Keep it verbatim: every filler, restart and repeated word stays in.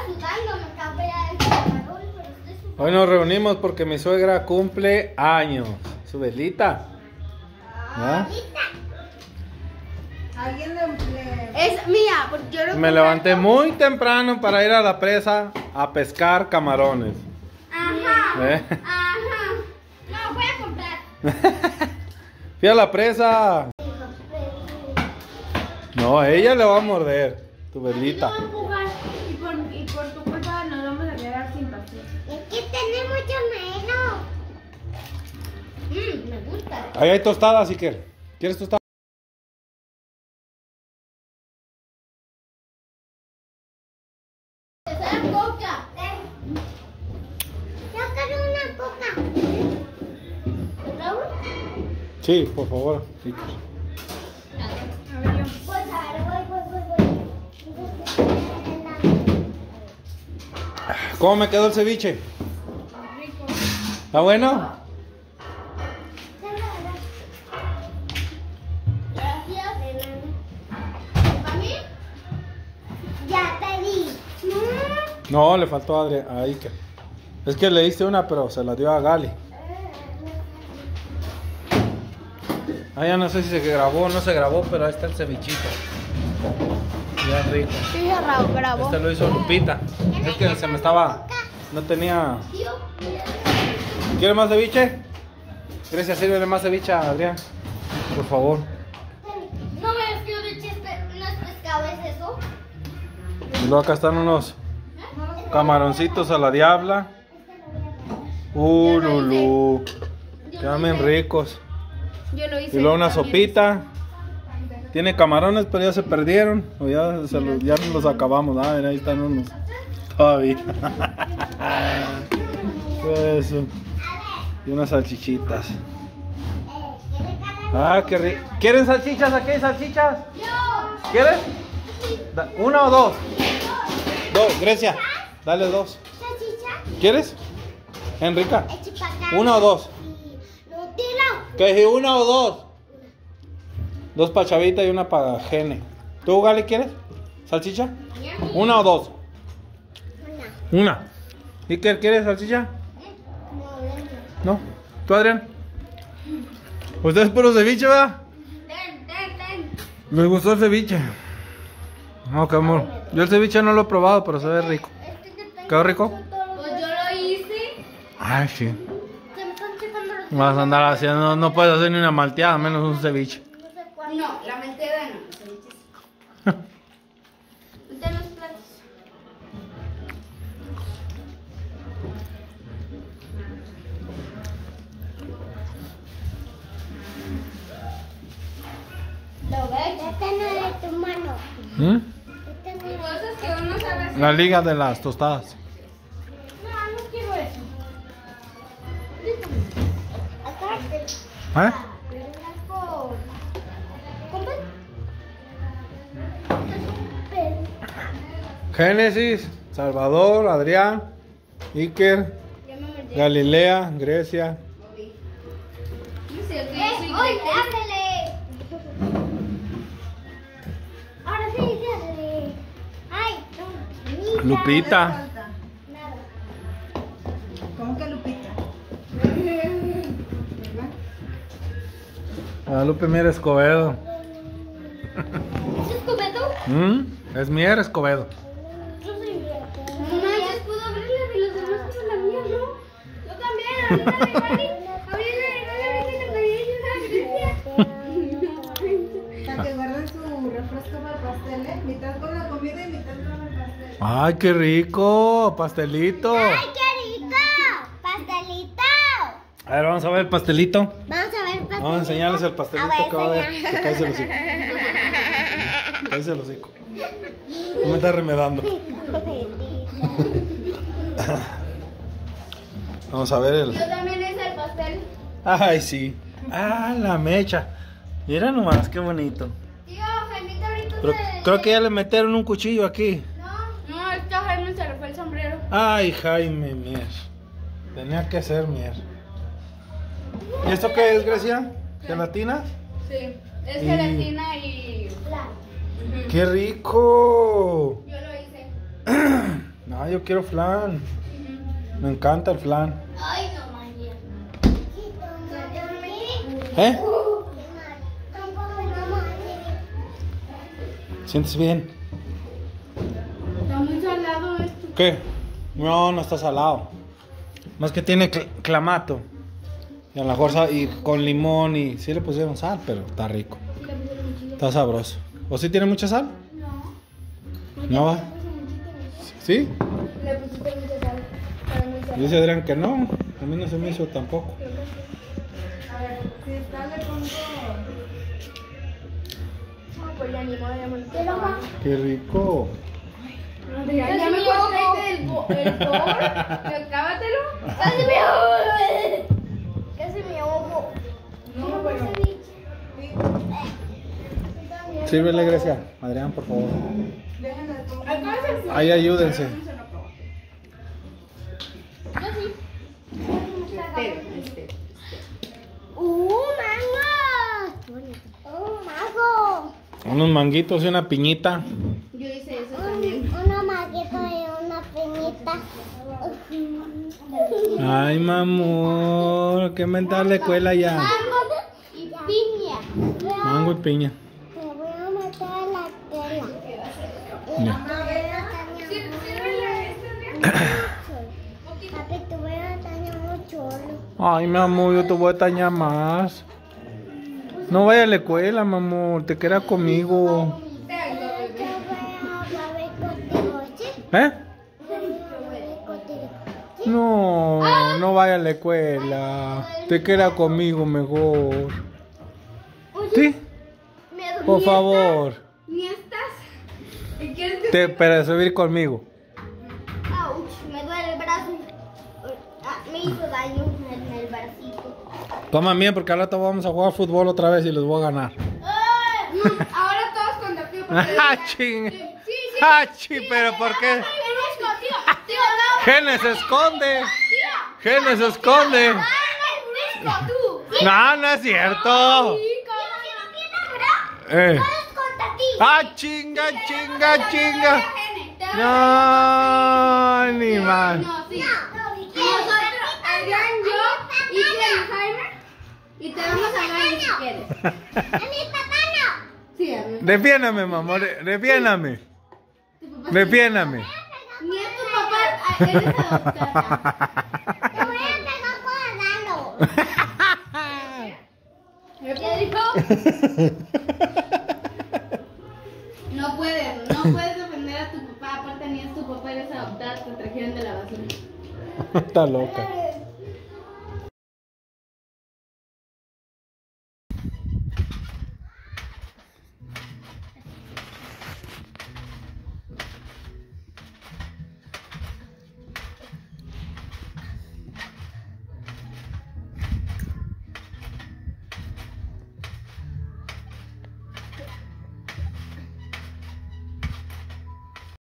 sudando, me acabé de camarón, pero estoy sudando. Hoy nos reunimos porque mi suegra cumple años. Su velita. ¿Ah? Alguien le, le... Es mía, porque yo no Me levanté muy temprano para ir a la presa a pescar camarones. Ajá. ¿Eh? Ajá. No, voy a comprar. Fui a la presa. No, a ella le va a morder tu velita. Y por, y por tu culpa nos vamos a quedar sin pastel. Es que tiene mucho menos. Mmm, me gusta. Ahí hay tostadas, si quieres. ¿Quieres tostadas? Esa es coca. Yo quiero una coca. ¿Raúl? Sí, por favor, chicos. A ver, yo. Pues a ver, voy, voy, voy, voy. ¿Cómo me quedó el ceviche? Rico. ¿Está bueno? Gracias, enano. ¿Para mí? Ya te di. No, le faltó a Adri- a Iker. Es que le diste una, pero se la dio a Gali. Ah, ya no sé si se grabó o no se grabó, pero ahí está el cevichito. Ya rico. Sí, se grabó. Este lo hizo Lupita. Es que se me estaba... No tenía... ¿Quiere más ceviche? Grecia, sírvele más ceviche a Adrián. Por favor. No me fío de chiste, no es pescado, ¿es eso? Y luego acá están unos camaroncitos a la diabla. Uh, lulú. Quedan bien ricos. Yo lo hice. Y luego una también. sopita. Tiene camarones, pero ya se perdieron. O ya, se los, ya nos los acabamos. Ah, mira, ahí están unos. Todavía. Eso. Y unas salchichitas. Ah, qué rico. ¿Quieren salchichas? ¿Aquí hay salchichas? ¿Quieres? Da- ¿Una o dos? Dos, Grecia. Dale dos. ¿Salchicha? ¿Quieres? Enrica. ¿Echipacán? ¿Una o dos? ¿Nutella? Que dije una o dos. Dos para Chavita y una para Gene. ¿Tú, Gali, quieres? ¿Salchicha? ¿Una o dos? Una. Una. ¿Iker, quieres salchicha? No. ¿Tú, Adrián? ¿Ustedes puro ceviche, verdad? Ten, ten, ten. Me gustó el ceviche. No, qué amor. Yo el ceviche no lo he probado, pero se ve rico. Este que tengo ¿Quedó rico? Pues yo lo hice. Ay, sí. Se me están checando los... Vas a andar haciendo, no puedes hacer ni una malteada, menos un ceviche. No sé cuál. No, la mentira no. el ceviche sí. De los platos. Lo ves. Este no es de tu mano. ¿Mm? Este no es. Cosas que uno sabe hacer. La liga de las tostadas. No, no quiero eso. ¿Eh? Acá. Blanco. ¿Compras? Génesis, Salvador, Adrián, Iker, Ya me metí. Galilea, Grecia. No sé, ¿qué ¡Eh! es ¡Oye, háblale! Ahora sí, háblale. ¡Ay! No, Lupita. Lupita. Falta. Nada. ¿Cómo que Lupita? Guadalupe Mier Escobedo. ¿Es Escobedo? ¿Mm? Es Mier Escobedo. Yo soy Mier. No manches, puedo abrirla y los demás son la mía, ¿no? Yo también, ahorita le vale. Para que guarden su refresco para pastel, ¿eh? Mitad con la comida y mitad con el pastel. ¡Ay, qué rico! Pastelito. ¡Ay, qué rico! ¡Pastelito! A ver, vamos a ver el pastelito. Vamos a ver pastelito. Vamos a enseñarles el pastelito A ver, que va a ver. enseña. Que cállese el hocico. Cállese el hocico. No me está remedando. Vamos a ver el... Yo también hice el pastel. Ay, sí. Ah, la mecha. Mira nomás, qué bonito. Tío, Jaimita ahorita Pero se... creo que ya le metieron un cuchillo aquí. No, no, esta Jaime se le fue el sombrero. Ay, Jaime Mier. Tenía que ser Mier. ¿Y esto qué es, Grecia? ¿Gelatina? Sí, es Y- gelatina y... ¡Qué rico! Yo lo hice. Ah, yo quiero flan. Me encanta el flan. Ay, no manches. ¿Eh? ¿Sientes bien? Está muy salado esto. ¿Qué? No, no está salado. Más que tiene cl- clamato. Y a lo mejor sa- y con limón y sí le pusieron sal, pero está rico. Sí, le pusieron muchísimo. Está sabroso. ¿O sí tiene mucha sal? No. No va. ¿Sí? Le pusiste mucha sal. Para muy salado. Dice Adrián que no. A mí no se me hizo tampoco. A ver, si está le pongo. No, pues ya ni modo, ya me lo quiero más. Qué rico. Ya, ya me cortaste el bo- el bol. Acábatelo. Casi me ahogo. Casi me ahogo. No, pero. Sí. Sírvele, Grecia. Adrián, por favor. Déjenme pongo. Acábate. Ahí ayúdense. Yo sí. Este, este. ¡Uh, mango! ¡Uh, mango! Unos manguitos y una piñita. Yo hice eso también. Una maqueta y una peñita. Ay, mamor. Qué mental de escuela ya. Mango y piña. Mango y piña. Te voy a meter a la tela. Ya. Papi, te voy a dañar mucho. Ay, mi amor, yo te voy a extrañar más. No vaya a la escuela, mi amor. Te quedas conmigo. Yo voy a beber contigo, ¿sí? ¿Eh? Yo voy a beber contigo. No, no vaya a la escuela. Te quedas conmigo mejor. ¿Sí? Me- Por ni favor. estás- Ni estás. ¿Y quieres que Te, para subir conmigo. Ouch, me duele el brazo. Ah, me hizo daño en el bracito. Coman bien porque al rato vamos a jugar fútbol otra vez y les voy a ganar. ¡Ay! No, ahora todos contra tío. porque- ¡Ah, ching! Sí, sí. ¡Ah, ching! ¿Pero por qué? Tío, tío, tío, no. ¡Genes se esconde! Tío. ¡Genes se esconde! ¡Ah, no, Fresco, tú! No, no es cierto. Sí, ¿cómo? Eh. Contra ti. ¡Ah, chinga, chinga, chinga! Gene, te- No, ni más. No, sí. Nosotros, Adrián, yo, Iker y Jaime. Y te vamos a ganar si quieres. A mi papá no. Sí, a mí. Defiéndame, mamá, defiéndame. Defiéndame. Ni es tu papá, eres adoptada. Te voy a pegar con el ano. ¿Qué dijo? No puedes, no puedes defender a tu papá. Aparte, ni es tu papá, eres adoptada. Te trajeron de la basura. Está loca.